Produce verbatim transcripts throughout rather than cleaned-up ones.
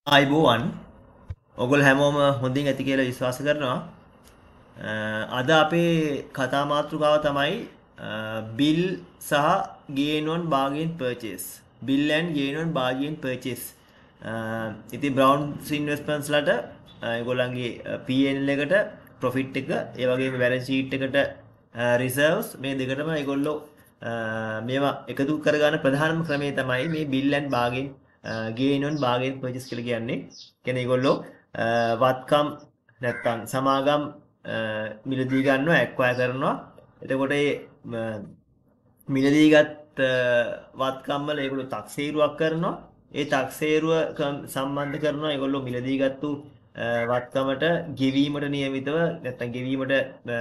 ආයිබෝවන් ඔගොල්ලෝ හැමෝම හොඳින් ඇති කියලා විශ්වාස කරනවා. අ, අද අපේ කතා මාතෘකාව තමයි බිල් සහ gain on bargain purchase. bill and gain on bargain purchase. අ, ඉතින් Browns Investments ලට අ, ඒගොල්ලන්ගේ P and L එකට profit එක ඒ වගේම balance sheet එකට reserves මේ දෙකටම ඒගොල්ලෝ අ, මේවා එකතු කරගන්න ප්‍රධානම ක්‍රමය තමයි මේ bill and bargain gain on bargain purchase කියලා කියන්නේ. කියන්නේ ඒගොල්ලෝ වත්කම් නැත්තම් සමාගම් මිලදී ගන්නවා ඇක්වයර් කරනවා. එතකොට ඒ මිලදීගත් වත්කම් වල ඒගොල්ලෝ තක්සේරුවක් කරනවා. ඒ තක්සේරුව සම්බන්ධ කරනවා ඒගොල්ලෝ මිලදීගත්තු වත්කමට ගෙවීමට නියමිතව නැත්තම් ගෙවීමට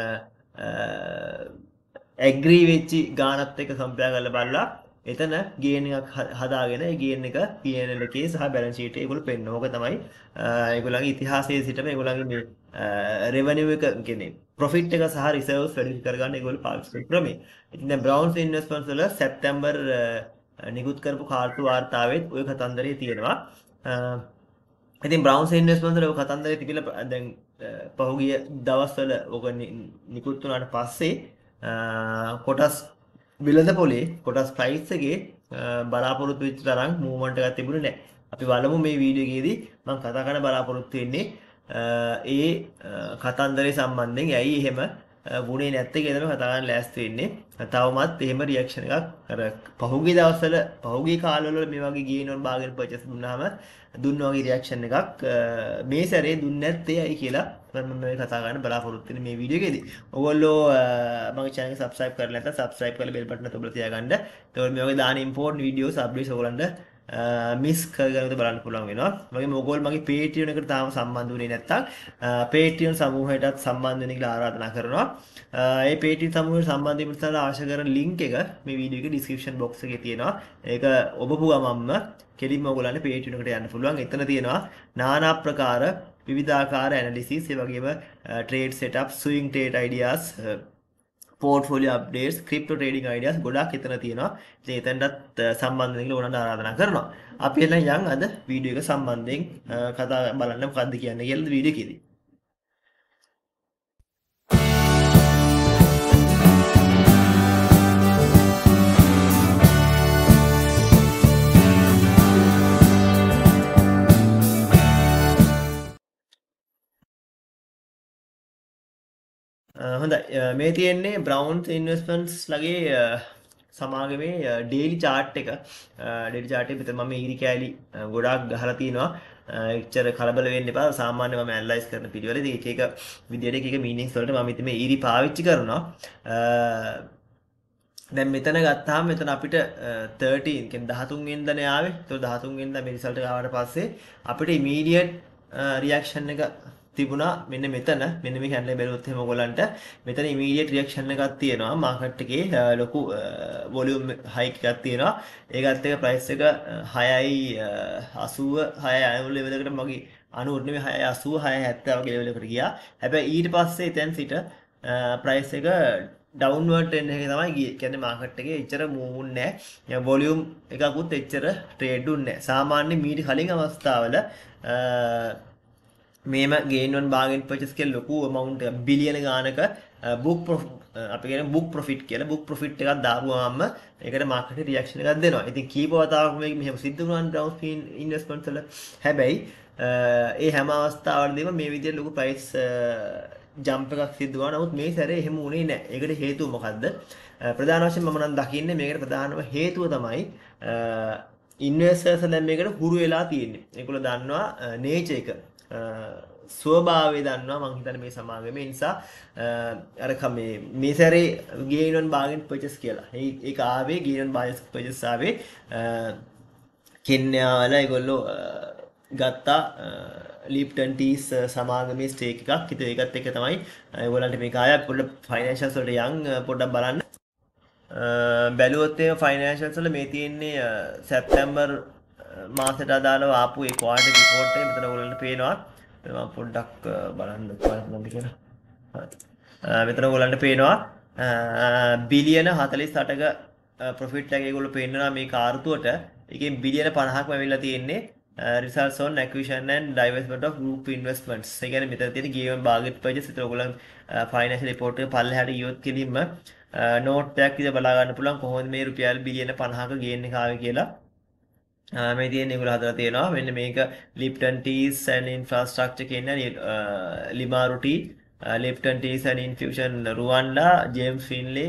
ඇග්‍රී වෙච්චි ගානත් එක්ක කම්පෙයාර් කරලා බලලා එතන ගේන් එකක් හදාගෙන ඒ ගේන් එක P and L එකේ සහ බැලන්ස් ෂීට් එකේ ඒගොල්ලෝ පෙන්නන. ඕක තමයි ඒගොල්ලන්ගේ ඉතිහාසයේ සිටම ඒගොල්ලන්ගේ මේ රෙවෙනියු එක කියන්නේ ප්‍රොෆිට් එක සහ රිසර්ව්ස් වැඩි කරගන්න ඒගොල්ලෝ පාවිච්චි කරන ක්‍රමය. ඉතින් දැන් Browns Investments වල සැප්තැම්බර් නිකුත් කරපු කාර්තු වාර්තාවෙත් ওই කතන්දරේ තියෙනවා. ඉතින් Browns Investments වල ওই කතන්දරේ තිබිලා දැන් පහුගිය දවස්වල ඕක නිකුත් වුණාට පස්සේ කොටස් විලද පොලේ කොටස් ප්‍රයිස් එකේ බලාපොරොත්තු වෙච්ච තරම් මූවමන්ට් එකක් තිබුණේ නැහැ. අපි බලමු මේ වීඩියෝ එකේදී මම කතා කරන්න බලාපොරොත්තු වෙන්නේ ඒ කතන්දරේ සම්බන්ධයෙන් ඇයි එහෙම වුණේ නැත්තේ කියලා තමයි කතා කරන්න ලෑස්ති වෙන්නේ. තවමත් එහෙම රියැක්ෂන් එකක් අර පහුගිය දවස්වල පහුගිය කාලවල මේ වගේ gain on bargain purchase දුන්නාම දුන්න වගේ රියැක්ෂන් එකක් මේ සැරේ දුන්නේ නැත්තේ ඇයි කියලා මම මේ කතා කරන්න බලාපොරොත්තු වෙන්නේ මේ වීඩියෝ එකේදී. ඔයගොල්ලෝ මගේ channel එක subscribe කරලා නැත්නම් subscribe කරලා bell button එක ඔබලා තියාගන්න. එතකොට මේ වගේ දාන important videos updates ඔයගොල්ලන්ට මිස් කරගන්නත් බලන්න පුළුවන් වෙනවා. වගේම ඔයගොල්ලෝ මගේ Patreon එකට තාම සම්බන්ධ වෙන්නේ නැත්නම් Patreon සමූහයටත් සම්බන්ධ වෙන්න කියලා ආරාධනා කරනවා. ඒ Patreon සමූහයට සම්බන්ධ වෙන්න ඉස්සෙල්ලා අවශ්‍ය කරන link එක මේ වීඩියෝ එකේ description box එකේ තියෙනවා. ඒක ඔබපු ගමන්ම කෙලින්ම ඔයගොල්ලන්ට Patreon එකට යන්න පුළුවන්. එතන තියෙනවා নানা ප්‍රකාර විවිධාකාර analysis ඒ වගේම trade setup, swing trade ideas, portfolio updates, crypto trading ideas ගොඩක් එතන තියෙනවා. ඉතින් එතනටත් සම්බන්ධ වෙන්න ඕනනම් ආරාධනා කරනවා. අපි එන්න යන් අද වීඩියෝ එක සම්බන්ධයෙන් කතා බලන්න මොකද්ද කියන්නේ කියලා වීඩියෝ එකේදී. හොඳයි මේ තියෙන්නේ Browns Investments ලගේ සමාගමේ ඩේලි chart එක. ඩේලි chart එකේ මෙතන මම ඊරි කෑලි ගොඩාක් ගහලා තිනවා. එච්චර කලබල වෙන්න එපා. සාමාන්‍යයෙන් මම ඇනලයිස් කරන පිළිවෙල. ඉතින් එක එක විදියට එක එක මීනින්ග්ස් වලට මම ඉතින් මේ ඊරි පාවිච්චි කරනවා. දැන් මෙතන ගත්තාම මෙතන අපිට thirteen කියන්නේ දහතුන් වෙනිදානේ ආවේ. ඒතකොට දහතුන් වෙනිදා මේ රිසල්ට් එක ආවට පස්සේ අපිට ඉමීඩියට් රියැක්ෂන් එක තිබුණා මෙන්න මෙතන මෙන්න මේ කැන්ඩල් බැලුවොත් එහෙම ඔයගොල්ලන්ට මෙතන ඉමීඩියට් රියැක්ෂන් එකක් තියෙනවා මාකට් එකේ ලොකු වොලියුම් හයික් එකක් තියෙනවා ඒකත් එක්ක ප්‍රයිස් එක හයයි අසූව හයයි අනූ ලෙවල් එකකට මගේ අනූ නෙමෙයි හයයි අසූව හයයි හැත්තෑ වගේ ලෙවල් එකකට ගියා හැබැයි ඊට පස්සේ එතෙන් සිට ප්‍රයිස් එක ඩවුන්වර්ඩ් ට්‍රෙන්ඩ් එකේ තමයි ගියේ. කියන්නේ මාකට් එකේ එච්චර මූව් වුන්නේ නැහැ. වොලියුම් එකකුත් එච්චර ට්‍රේඩ් වුන්නේ නැහැ. සාමාන්‍යයෙන් මීට කලින් අවස්ථාවල මේම gain on bargain purchase කියලා ලොකු amount එක බිලියන ගානක book අපි කියන්නේ book profit කියලා book profit එකක් දාපුවාම ඒකට market reaction එකක් දෙනවා. ඉතින් කීප වතාවක් මේක මෙහෙම සිද්ධ වුණා Browns investments වල. හැබැයි ඒ හැම අවස්ථාවලදීම මේ විදිහට ලොකු price ජම්ප් එකක් සිද්ධ වුණා. නමුත් මේ සැරේ එහෙම වුණේ නැහැ. ඒකට හේතුව මොකද්ද? ප්‍රධාන වශයෙන් මම නම් දකින්නේ මේකට ප්‍රධානම හේතුව තමයි ඉන්වෙස්ටර්ස් දැන් මේකට හුරු වෙලා තියෙන්නේ. ඒගොල්ලෝ දන්නවා නේචර් එක ස්වභාවය දන්නවා මං හිතන්නේ මේ සමාගමේ නිසා අර මේ මේ සැරේ gain on bargain purchase කියලා. ඒක ආවේ gain on bargain purchase ආවේ කෙන්යා වල ඒගොල්ලෝ ගත්තා ලිප්ටන් ටීස් සමාගමේ ස්ටේක් එකක්. ඉතින් ඒකත් එක්ක තමයි ඒගොල්ලන්ට මේක ආය පොඩ්ඩක් ෆයිනෑන්ෂල්ස් වලට යන් පොඩ්ඩක් බලන්න. බැලුවොත් ඒ ෆයිනෑන්ෂල්ස් වල මේ තියෙන්නේ සැප්තැම්බර් මාසෙට අදාළව ආපු ඒ ක්වාර්ටර් රිපෝට් එක මෙතන ඔයගොල්ලන්ට පේනවා. මම පොඩ්ඩක් බලන්න කොහොමද කියලා. හරි. මෙතන ඔයගොල්ලන්ට පේනවා බිලියන හතළිස් අටක ප්‍රොෆිට් එක ඒගොල්ලෝ පෙන්නනවා මේ කාර්තුවට. ඒකෙන් බිලියන පනහක්ම ඇවිල්ලා තියෙන්නේ results on acquisition and divestment of group investments. ඒ කියන්නේ මෙතන තියෙන given bargain purchase ඒතර ඔයගොල්ලන් financial report එක පල්ලෙහාට ගියොත් කෙලින්ම note එකක් විදිහට බලා ගන්න පුළුවන් කොහොමද මේ රුපියල් බිලියන පනහක gain එක ආවේ කියලා. මේ තියෙන ඒගොල්ලෝ හදලා තියෙනවා. මෙන්න මේක Lipton Teas and Infrastructure කියන Limaru Tea, Lipton Teas and Infusion Rwanda, James Finlay,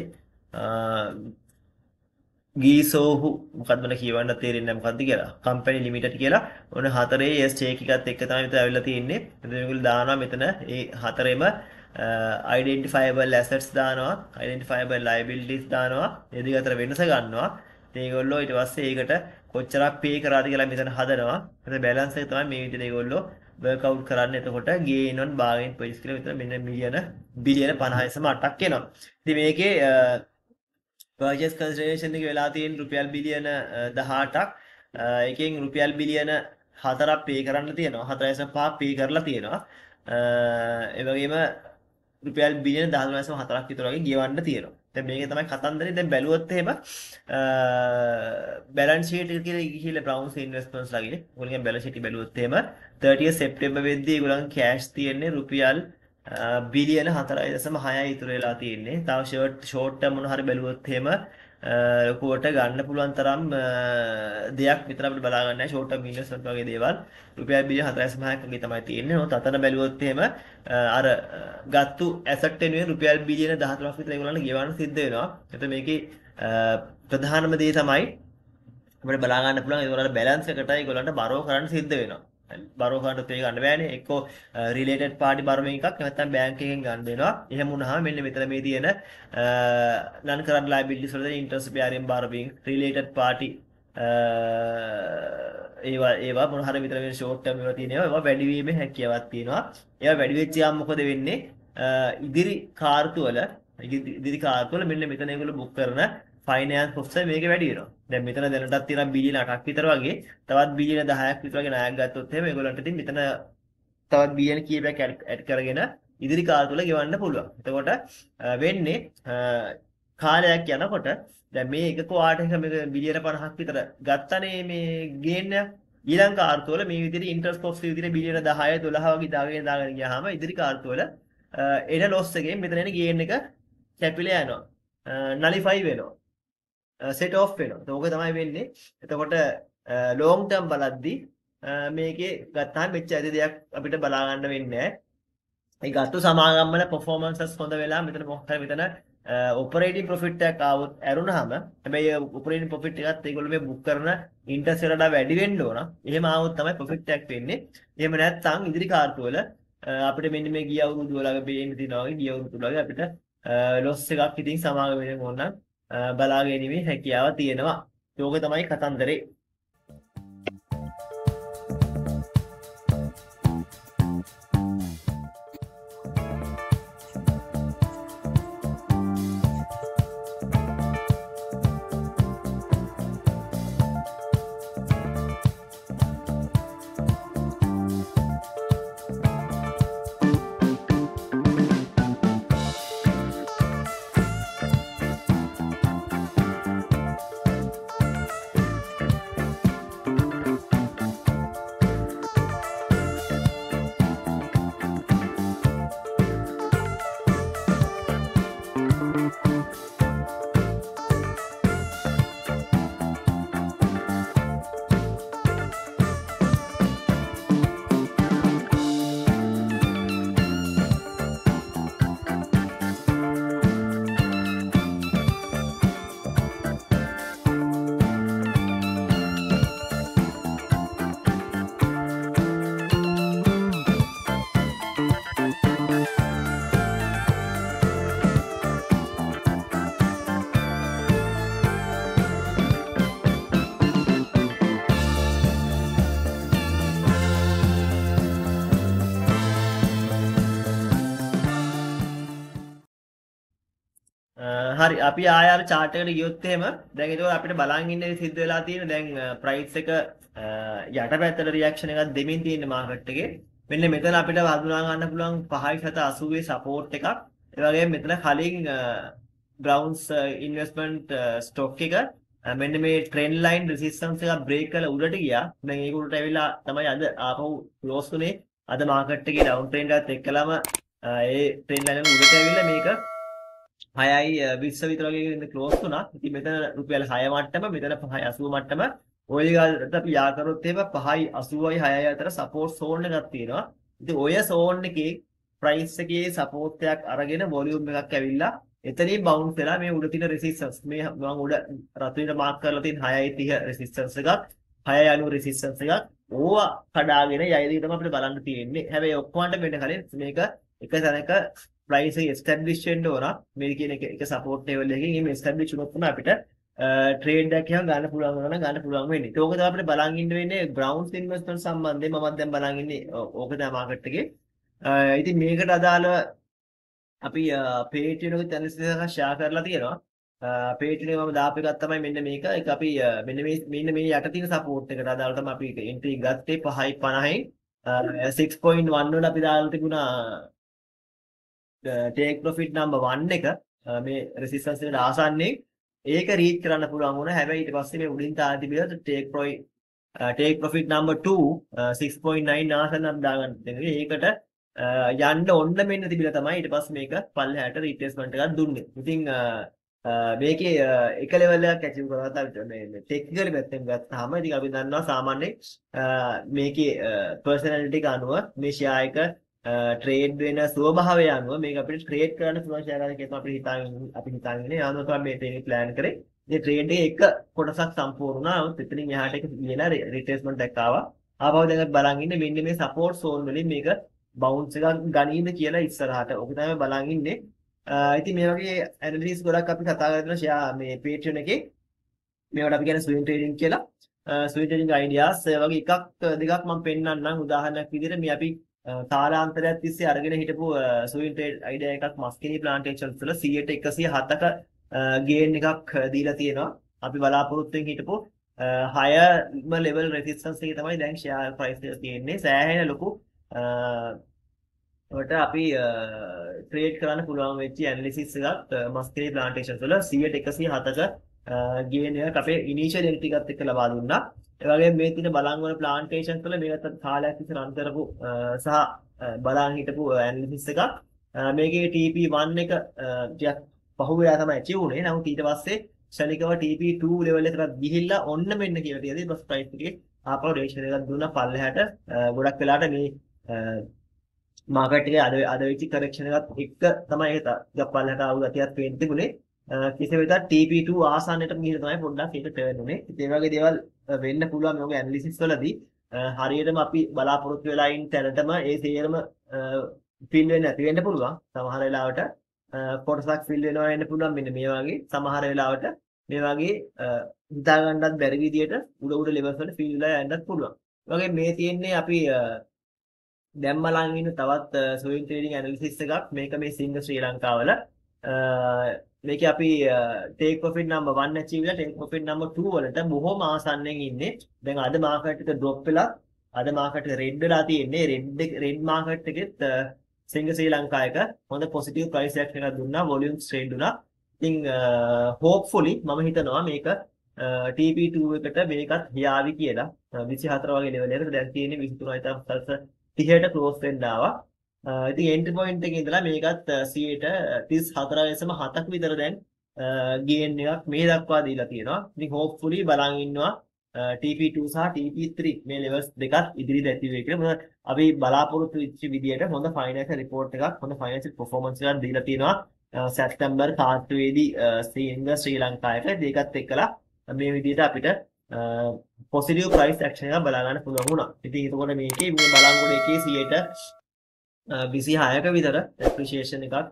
ගීසෝහු මොකක්ද මට කියවන්න තේරෙන්නේ නැහැ මොකක්ද කියලා. කම්පැනි ලිමිටඩ් කියලා ඔන්න හතරේ S check එකත් එක්ක තමයි මෙතන අවිලා තියෙන්නේ. මෙතන මේගොල්ලෝ දානවා මෙතන ඒ හතරෙම identifiable assets දානවා, identifiable liabilities දානවා. මේ දෙක අතර වෙනස ගන්නවා. ඒගොල්ලෝ ඊට පස්සේ ඒකට කොච්චරක් pay කරාද කියලා මෙතන හදනවා. එතන balance එක තමයි මේ විදිහට ඒගොල්ලෝ work out කරන්නේ. එතකොට gain on bargain purchase කියලා මෙතන මෙන්න මිලියන බිලියන පනහයි දශම අටක් එනවා. ඉතින් මේකේ purchase consideration එක වෙලා තියෙන රුපියල් බිලියන දහඅටක්. එකෙන් රුපියල් බිලියන හතරක් pay කරන්න තියෙනවා. හතර දශම පහක් pay කරලා තියෙනවා. ඒ වගේම රුපියල් බිලියන දහතුන් දශම හතරක් විතර වගේ ගෙවන්න තියෙනවා. දැන් මේකේ තමයි කතන්දරේ. දැන් බැලුවොත් එහෙම balance sheet එක කියලා ගිහිල්ලා Browns Investments ලාගේ ඔයගොල්ලන්ගේ balance sheet බැලුවොත් එහෙම thirtieth September වෙද්දී ඒගොල්ලන් cash තියෙන්නේ රුපියල් බිලියන හතරයි දශම හයයි ඉතුරු වෙලා තියෙන්නේ. තව ෂෝට් ෂෝට් ටර්ම් මොන හරි බැලුවොත් එහෙම ලොකුවට ගන්න පුළුවන් තරම් දෙයක් විතර අපිට බලා ගන්න නැහැ. ෂෝට් ටර්ම් ඉන්වෙස්ට්මන්ට් වගේ දේවල් රුපියල් බිලියන හතරයි දශම හයක් වගේ තමයි තියෙන්නේ. නමුත් අතන බැලුවොත් එහෙම අර ගත්තු ඇසට් වෙනුවෙන් රුපියල් බිලියන දහතුනක් විතර ඒගොල්ලන්ට ගෙවන්න සිද්ධ වෙනවා. එතකොට මේකේ ප්‍රධානම දේ තමයි අපිට බලා ගන්න පුළුවන් ඒගොල්ලන්ට බැලන්ස් එකට ඒගොල්ලන්ට බරෝ කරන්න සිද්ධ වෙනවා. බරෝ කරන්න පේ ගන්න බෑනේ. එක්කෝ රිලේටඩ් පාටි බරෝවෙන් එකක් නැත්නම් බැංක් එකෙන් ගන්න වෙනවා. එහෙම වුණාම මෙන්න මෙතන මේ තියෙන non current liabilities වල interest bearing borrowing related party ඒවා ඒවා මොන හරි විතර වෙන short term ඒවා තියෙනවා. ඒවා වැඩි වීමේ හැකියාවක් තියෙනවා. ඒවා වැඩි වෙච්ච ගමන් මොකද වෙන්නේ? ඉදිරි කාර්තු වල ඉදිරි කාර්තු වල මෙන්න මෙතන ඒගොල්ලෝ book කරන ෆයිනෑන්ස් කොස්ට් මේක වැඩි වෙනවා. දැන් මෙතන දැනටත් තියෙනවා බිලියන අටක් විතර වගේ. තවත් බිලියන දහයක් විතර වගේ ණයක් ගත්තොත් එහෙම ඒගොල්ලන්ට ඉතින් මෙතන තවත් බිලියන කීපයක් ඇඩ් කරගෙන ඉදිරි කාල තුල ගෙවන්න පුළුවන්. එතකොට වෙන්නේ කාලයක් යනකොට දැන් මේ එක ක්වාටර් එක මේක බිලියන පනහක් විතර ගත්තනේ මේ ගේන් එක. ඊළඟ කාර්තු වල මේ විදිහට ඉන්ටරෙස්ට් කොස්ට් විදිහට බිලියන දහය දොළහ වගේ දාගෙන දාගෙන ගියාම ඉදිරි කාර්තු වල එන ලොස් එකෙන් මෙතන එන ගේන් එක කැපිලා යනවා. නලිෆයි වෙනවා. set off වෙනවා. ඒක තමයි වෙන්නේ. එතකොට long term බලද්දි මේකේ ගත්තාම මෙච්ච ඇති දෙයක් අපිට බලා ගන්න වෙන්නේ නැහැ. ඒ ගත්ත සමාගම් වල performances හොඳ වෙලා මෙතන මොකක් හරි මෙතන operating profit එකක් ආවොත් ඇරුණාම හැබැයි operating profit එකත් ඒගොල්ලෝ මේ book කරන interest වලට වැඩි වෙන්න ඕන. එහෙම ආවොත් තමයි profit එකක් වෙන්නේ. එහෙම නැත්නම් ඉදිරි කාර්තු වල අපිට මෙන්න මේ ගිය අවුරුදු වල බේන්න තියෙනවා වගේ ගිය අවුරුදු වල අපිට loss එකක් ඉතින් සමාගම වෙන ඕන නම් බලා ගැනීමේ හැකියාව තියෙනවා. ඒක තමයි කතන්දරේ. හරි අපි ආය අර chart එකට ගියොත් එහෙම දැන් ඒක අපිට බලන් ඉන්න සිද්ධ වෙලා තියෙන දැන් price එක යටපැත්තට reaction එකක් දෙමින් තියෙන market එකේ මෙන්න මෙතන අපිට හඳුනා ගන්න පුළුවන් පහයි සත අසූවේ support එකක් ඒ වගේම මෙතන කලින් Browns investment stock එක මෙන්න මේ ට්‍රෙන්ඩ් ලයින් රෙසිස්ටන්ස් එක බ්‍රේක් කරලා උඩට ගියා. දැන් ඒක උඩට ඇවිල්ලා තමයි අද ආපහු ක්ලෝස් වුනේ. අද මාකට් එකේ ඩවුන් ට්‍රෙන්ඩ් එකත් එක්කලම ඒ ට්‍රෙන්ඩ් ලයින් එක උඩට ඇවිල්ලා මේක හයයි විස්ස විතර වගේ ඉන්න ක්ලෝස් වුණා. ඉතින් මෙතන රුපියල් හය මට්ටම, මෙතන පහයි අසූ මට්ටම. ඔය ගාලට අපි යා කරොත් එහෙම පහයි අසූවයි හයයි අතර සපෝට් සෝන් එකක් තියෙනවා. ඉතින් ඔය සෝන් එකේ ප්‍රයිස් එකේ සපෝට් එකක් අරගෙන වොලියුම් එකක් ඇවිල්ලා එතනින් බවුන්ස් වෙලා මේ උඩ තියෙන රෙසිස්ටන්ස් මේ මම උඩ රතුවිට මාක් කරලා තියෙන හයයි තිහ රෙසිස්ටන්ස් එකක් හයයි අනූ රෙසිස්ටන්ස් එකක් ඕවා කඩාගෙන යයිද තමයි අපිට බලන්න තියෙන්නේ. හැබැයි ඔක්කොන්ට වෙන්න කලින් මේක එක තැනක ප්‍රයිස් එක එස්ටැබ්ලිෂ් වෙන්න ඕන. මේ කියන එක එක සපෝට් ලෙවල් එකකින් එහෙම එස්ටැබ්ලිෂ් වුණොත් තමයි අපිට ට්‍රේඩ් එකක් එහෙම ගන්න පුළුවන් වෙනවා නම් ගන්න පුළුවන් වෙන්නේ. ඒක තමයි අපිට බලන් ඉන්න වෙන්නේ බ්‍රවුන්ස් ඉන්වෙස්ට්මන්ට් සම්බන්ධයෙන් මමත් දැන් බලන් ඉන්නේ ඕක තමයි මාකට් එකේ. ඉතින් මේකට අදාළව අපි Patreon එකේ channel එකක් share කරලා තියෙනවා. Patreon එකේ මම දාපු එකක් තමයි මෙන්න මේක. ඒක අපි මෙන්න මේ මෙන්න මේ යට තියෙන support එකට අදාළව තමයි අපි entry ගත්තේ පහයි පනහයි six point one වල අපි දාලා තිබුණා take profit number one එක මේ resistance එකට ආසන්නයෙන් ඒක රීච් කරන්න පුළුවන් වුණා. හැබැයි ඊට පස්සේ මේ උඩින් තාලා තිබිලා take profit take profit number two six point nine ආසන්න අපි දාගන්න තියෙනවා. ඒකට යන්න ඔන්න මෙන්න තිබිලා තමයි ඊට පස්සේ මේක පල්ලෙහාට රිට්‍රේස්මන්ට් එකක් දුන්නේ. ඉතින් මේකේ එක ලෙවල් එකක් ඇචීව් කරගත්තා අපිට මේ ටෙක්නිකලි පැත්තෙන් ගත්තාම ඉතින් අපි දන්නවා සාමාන්‍යයෙන් මේකේ පර්සනැලිටි එක අනුව මේ ෂෙයා එක ට්‍රේඩ් වෙන ස්වභාවය අනුව මේක අපිට ට්‍රේඩ් කරන්න පුළුවන් ෂෙයා එකක් කියලා අපිට හිතාගෙන අපි හිතාගෙන ඉන්නේ. ආනෝ තමයි මේ ට්‍රේඩ් ප්ලෑන් කරේ. මේ ට්‍රේඩ් එකේ එක කොටසක් සම්පූර්ණ වුණා. එතනින් එහාට එක ගිහලා රිට්‍රේස්මන්ට් එකක් ආවා. ආපහු දැන් බලන් ඉන්නේ මෙන්න මේ සපෝට් සෝන් වලින් මේක බවුන්ස් එකක් ගනීද කියලා ඉස්සරහට. ඔක තමයි බලන් ඉන්නේ. ඉතින් මේ වගේ ඇනලිසිස් ගොඩක් අපි කතා කරලා ෂෙයා මේ Patreon එකේ මේවට අපි කියන්නේ ස්විං ට්‍රේඩින් කියලා. ස්විං ට්‍රේඩින් අයිඩියාස් වගේ එකක් දෙකක් මම පෙන්නන්නම් උදාහරණයක් විදිහට මේ අපි කාලාන්තරයක් තිස්සේ අරගෙන හිටපු ස්විං ට්‍රේඩ් අයිඩියා එකක් මස්කිනි ප්ලාන්ටේෂන්ස් වල සියයට එකසිය හතක ගේන් එකක් දීලා තියෙනවා. අපි බලාපොරොත්තුෙන් හිටපු හයම ලෙවල් රෙසිස්ටන්ස් එකේ තමයි දැන් ෂෙයා ප්‍රයිස් එක තියෙන්නේ. සෑහෙන ලොකු වට අපි ට්‍රේඩ් කරන්න පුළුවන් වෙච්ච ඇනලිසිස් එකක් මස්කිනි ප්ලාන්ටේෂන්ස් වල සියයට එකසිය හතක ගේන් එකක් අපේ ඉනිෂියල් එන්ට්‍රි එකත් එක්ක ලබා දුන්නා. ඒ වගේම මේ තියෙන බලංගොඩ ප්ලාන්ටේෂන්ස් වල මේකට කාලයක් තිස්සේ රන් කරපු සහ බලන් හිටපු ඇනලිසිස් එකක්. මේකේ T P one එක ටිකක් පහුවෙලා තමයි ඇචීව් වුනේ. නමුත් ඊට පස්සේ ශනිකව T P two level එකට ගිහිල්ලා ඔන්න මෙන්න කියලා තියදී බස් ප්‍රයිස් එකේ ආපහු රියැක්ෂන් එකක් දුන්නා පල්ලෙහාට. ගොඩක් වෙලාට මේ මාකට් එකේ අද අද වෙච්ච කරෙක්ෂන් එකත් එක්ක තමයි ඒක ගප්පල්ලට ආව ගතියක් පේන්න තිබුණේ. කෙසේ වෙතත් T P two ආසන්නයට ගිහින් තමයි පොඩ්ඩක් ඒක ටර්න් උනේ. ඉතින් මේ වගේ දේවල් වෙන්න පුළුවන් මේ වගේ ඇනලිසිස් වලදී හරියටම අපි බලාපොරොත්තු වෙලා ඉන්න තැනටම ඒ තේරම ෆිල් වෙන්නේ නැති වෙන්න පුළුවන්. සමහර වෙලාවට කොටසක් ෆිල් වෙනවා වෙන්න පුළුවන් මෙන්න මේ වගේ. සමහර වෙලාවට මේ වගේ හිතා ගන්නත් බැරි විදියට උඩ උඩ ලෙවල්ස් වල ෆිල් වෙලා යන්නත් පුළුවන්. ඒ වගේ මේ තියෙන්නේ අපි දැන් බලන් ඉන්න තවත් ස්විං ට්‍රේඩින් ඇනලිසිස් එකක්. මේක මේ සිංග ශ්‍රී ලංකාවල මේක අපි take profit number one achieve වෙලා take profit number two වලට බොහොම ආසන්නෙන් ඉන්නේ. දැන් අද මාකට් එක drop වෙලා අද මාකට් එක red වෙලා තියෙන්නේ. red red මාකට් එකෙත් සිංග ශ්‍රී ලංකා එක හොඳ positive price action එකක් දුන්නා. volumes trade වුණා. ඉතින් hopefully මම හිතනවා මේක T P two එකට මේකත් හියාවි කියලා. විසිහතර වගේ level එකකට දැන් තියෙන්නේ විසිතුනයි තමයි තිහට ක්ලෝස් වෙන්න ආවා. ඉතින් එන්ට්‍රි පොයින්ට් එකේ ඉඳලා මේකත් සියයට තිස් හතර දශම හතක් විතර දැන් ගේන් එකක් මේ දක්වා දීලා තියෙනවා. ඉතින් හෝප්ෆුලි බලන් ඉන්නවා T P two සහ T P three මේ ලෙවල්ස් දෙකත් ඉදිරියට ඇති වෙයි කියලා. මොකද අපි බලාපොරොත්තු වෙච්ච විදියට හොඳ ෆයිනෑන්ෂල් රිපෝට් එකක් හොඳ ෆයිනෑන්ෂල් පර්ෆෝමන්ස් එකක් දීලා තියෙනවා. සැප්තැම්බර් කාර්තුවේදී ශ්‍රීලංක ශ්‍රී ලංකාවට දෙකත් එක්කලා මේ විදියට අපිට පොසිටිව් ප්‍රයිස් ඇක්ෂන් එකක් බලා ගන්න පුළුවන් වුණා. ඉතින් එතකොට මේකේ මේ බලංගොඩ එකේ සියයට විසිහයක විතර ඇප්‍රීෂিয়েෂන් එකක්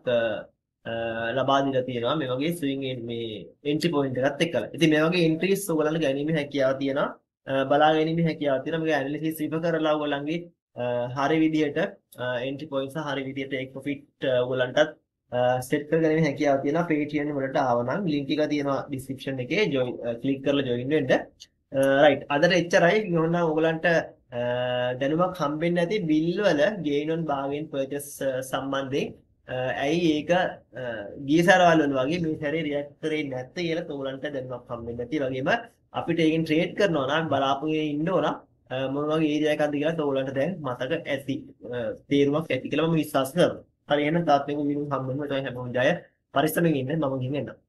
ලබා දීලා තියෙනවා මේ වගේ ස්විං මේ එන්ට්‍රි පොයින්ට් එකත් එක්කලා. ඉතින් මේ වගේ එන්ට්‍රීස් ඔයගොල්ලන්ට ගැනීමේ හැකියාව තියෙනවා. බලා ගැනීමේ හැකියාව තියෙනවා. මේක ඇනලිසිස් රිප කරලා ඔයගොල්ලන්ගේ හරි විදියට එන්ට්‍රි පොයින්ට්ස් හරි විදියට ටේක් ප්‍රොෆිට් ඔයගොල්ලන්ටත් සෙට් කරගන්න හැකියාව තියෙනවා. Patreon වලට ආවනම් ලින්ක් එක තියෙනවා ඩිස්ක්‍රිප්ෂන් එකේ ජොයින් ක්ලික් කරලා ජොයින් වෙන්න. රයිට් අදට එච්චරයි. ඕනනම් ඔයගලන්ට දැනුමක් හම්බෙන්නේ නැති බිල් වල gain on bargain purchase සම්බන්ධයෙන් ඇයි ඒක ගිය සැරවල් වල වගේ මේ සැරේ රියැක්ට් කරේ නැත්තේ කියලා තෝලන්ට දැනුමක් හම්බෙන්නේ නැති වගේම අපිට ඒකෙන් ට්‍රේඩ් කරනවා නම් බලාපොරොත්තු වෙන්න ඕන මොන වගේ ඒරියා එකක්ද කියලා තෝලන්ට දැන් මතක ඇති තේරුමක් ඇති කියලා මම විශ්වාස කරනවා. හරි එහෙනම් තාත් මේක විදිහට හම්බෙන්න තමයි හැමෝම ජය පරිස්සමෙන් ඉන්න මම ගිහින් එන්නම්.